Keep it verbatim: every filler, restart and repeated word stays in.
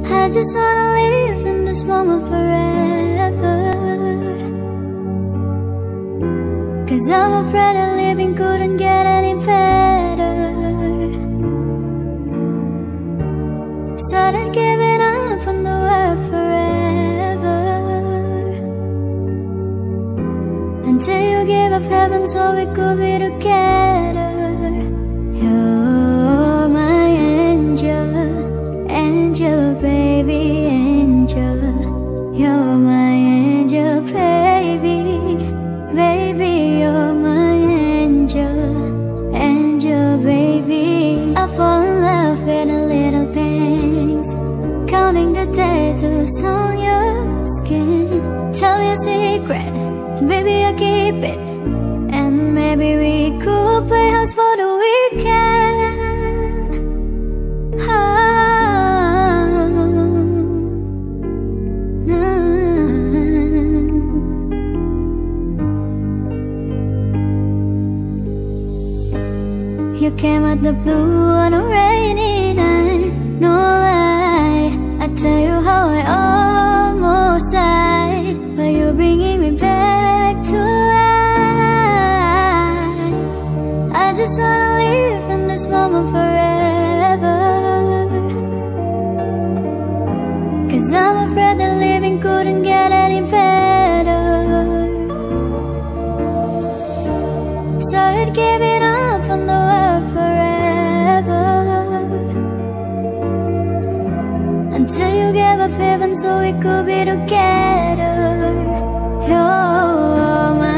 I just wanna live in this moment forever, 'cause I'm afraid that living couldn't get any better. Started giving up on the world forever, until you gave up heaven so we could be together. You're my angel, angel baby, angel. You're my angel baby, baby, you're my angel, angel baby. I fall in love with the little things, counting the tattoos on your skin. Tell me a secret, baby I keep it, and maybe we could play house for the weekend. Oh, no. You came out the blue on a rainy night, no lie. I tell you how I almost died, but you're bringing me back to life. I just wanna live in this moment forever, 'cause I'm afraid that living couldn't get any better. Started giving up on the world forever, until you gave up heaven so we could be together. You're my